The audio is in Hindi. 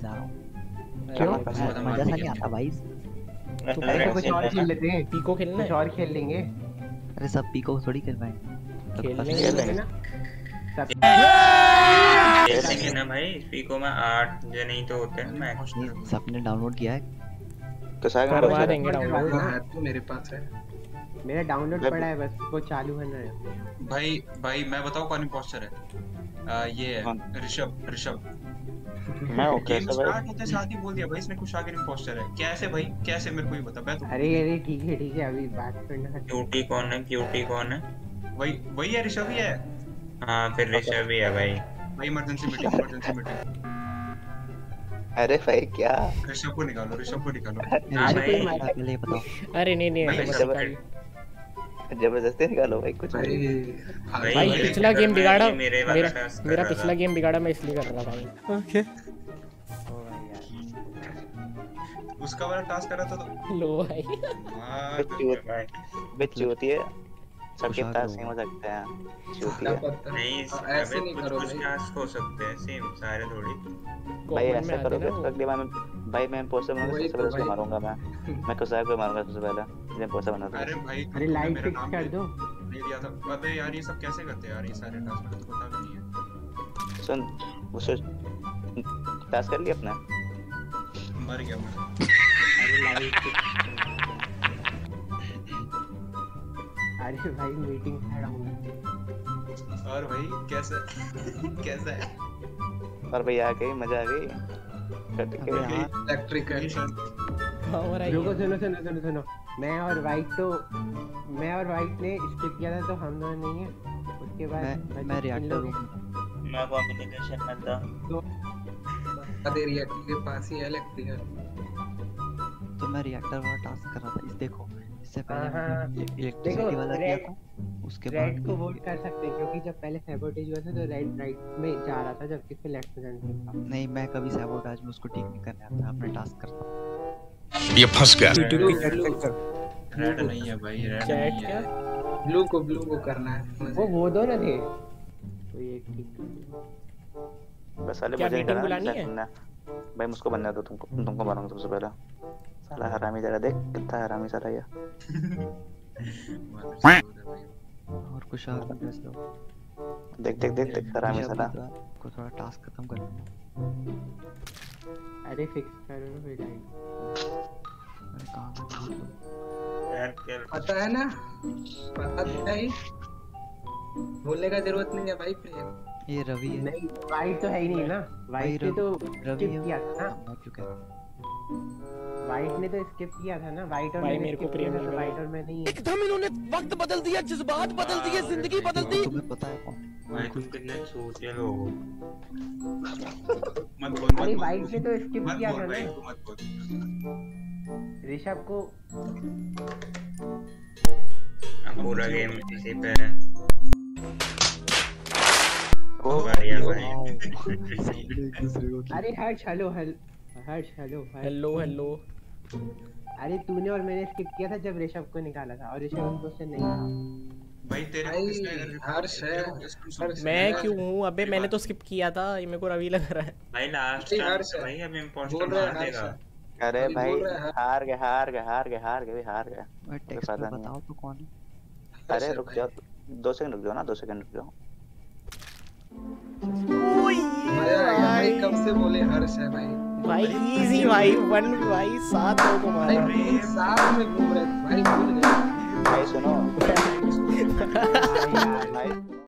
जा रहा हूँ। क्यों? मजा सा नहीं आता भाई। तो ऐसे कुछ और खेल लेते हैं, पीको खेलना कुछ है। और खेल लेंगे। अरे सब पीको थोड़ी कर पाएंगे। खेलेंगे ना खेलेंगे ना भाई। पीको में 8 जने ही तो होते हैं मैक्स। सबने डाउनलोड किया है? करवा देंगे डाउनलोड। है तो मेरे पास है। मेरा डाउनलोड पड़ा है, बस वो चालू करना है। भाई मैं बताऊं कौन इंपोस्टर है? ये है ऋषभ। मैं ओके गेम तो स्टार्ट भाई होते साथ ही बोल दिया भाई इसने कुछ आगे इंपोस्टर है। कैसे भाई कैसे मेरे को ही बता। मैं तो अरे ठीक है अभी बात करना है। क्यूटी कौन है? क्यूटी कौन है? वही है ऋषभ ही है। हाँ फिर ऋषभ ही है भाई। भाई इमरजेंसी मीटिंग। अरे भाई क्या ऋषभ को निकालो। हाँ भाई पहले बताओ। अरे नहीं भाई, ऐसे मत कर। जबरदस्ती निकालो भाई कुछ भाई भाई पिछला गेम बिगाड़ा मेरे वाला टास्क मेरा पिछला गेम बिगाड़ा, मैं इसलिए कर रहा था भाई। ओके उसका वाला टास्क करा था तो लो भाई। बिच्ची होती है सबके पास नहीं हो सकते हैं। चूती है नहीं ऐसे नहीं करो कुछ भाई। टास्क हो सकते हैं सेम सारे थोड़ी। भाई कॉमन में ऐसा आते करोगे ना तो वो। अगली बार भाई मैं पोस्टर बनाऊंगा वही सबसे पहले तो उसको भाई। मारूंगा मैं कुसाई को मारूंगा सबसे पहले जब पोस्टर बनाता अरे भाई अरे तुमने लाइट मेरा फिक्स नाम कर दो। नहीं दिया था। अबे यार ये सब कैसे करते हैं यार? ये सारे टास्क मुझे पता भी नहीं है। सुन उसे टास्क कर लिया अपना मर गया मैं। अरे भाई मीटिंग खड़ा हूँ। और भाई कैसा है? और भाई आ गई मजा आ गई कट के इलेक्ट्रिकल और आई रुको सुनो। मैं और वाइट ने स्किप किया था तो हम दोनों नहीं है। उसके बाद मैं रिएक्टर हूँ। मैं कम्युनिकेशन में था। अरे रिएक्टर के पास ही है इलेक्ट्रिकल। तो मैं रिएक्टर वाला टास्क कर रहा था। इस देखो इससे हाँ, पहले हाँ। इलेक्ट्रिसिटी वाला किया था। उसके बाद रेड को वोट कर सकते हैं क्योंकि जब पहले सैबोटेज हुआ था तो रेड राइट में जा रहा था जबकि इससे लेफ्ट में जाना था। नहीं, मैं कभी सैबोटाज में उसको ठीक नहीं करने आता, अपने टास्क करता हूँ। ये फंस गया। रेड नहीं है भाई। रेड चैट नहीं क्या? है। ब्लू को करना है वो दोनों थे तो ये ठीक बस साले क्या मुझे मीटिंग करना बुलानी है? करना भाई मुझको बनने दो तुमको मारूंगा सबसे पहले साला हरामी जरा देख कितना हरामी साला ये और कुछ और भी कैसे हो? देख हरामी साला को थोड़ा टास्क खत्म कर। अरे फिक्स करो ना फिर लाइट। अरे कहाँ पता है ना पता है ही बोलने का जरूरत नहीं है भाई प्रेम। ये रवि है। नहीं वाइट तो है ही नहीं ना। वाइट ने तो रवि स्किप किया था ना। मैं क्यों कह रहा हूँ? वाइट ने तो स्किप किया था ना। वाइट और भाई मैंने मेरे को skip प्रेम किया था, लग तो रहा है। वाइट और मैं नहीं है। एकदम इन्होंने वक्त बदल दिया, जज्बात बदल दिए, जिंदगी बदल दी। तुम्हें पता है कौन? भाई तुम कितने सूते लोग हो। मत बोल अरे वाइट ने तो स्किप मत किया बोल था भाई ना। तू मत बोल। ऋषभ को अब पूरा गेम इसी पे है। बढ़िया भाई। अरे हर्ष हेलो हेलो अरे तूने और मैंने स्किप किया था जब ऋषभ को निकाला था और ऋषभ उनको से नहीं था। भाई तेरे भाई किसने हर्ष है मैं क्यों हूँ? अबे मैंने तो स्किप किया था, ये मेरे को रवि लग रहा है। भाई लास्ट भाई हर्ष है। भाई अब इंपोस्टर बोल रहा है मार हर्ष देगा। है। अरे अभी भाई बोल रहा है। हार गए मैं टेक्स्ट पता में नहीं। बताओ तो कौन है? अरे रुक जाओ 2 सेकंड रुक जाओ ना 2 सेकंड रुक जाओ मजा आ गया भाई कब से बोले हर्ष है भाई। भाई इजी भाई 1 भाई 7 लोगों को भाई मारा। साथ में घूम रहे थे भाई भूल गए। भाई सुनो